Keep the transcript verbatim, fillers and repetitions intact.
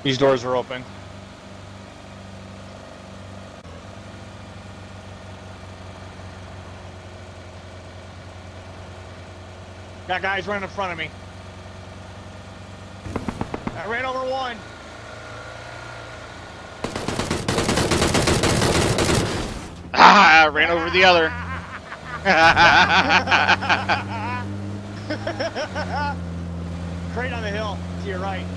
These doors are open. Got guys running in front of me. I ran over one. Ah, I ran over the other. Crate on the hill to your right.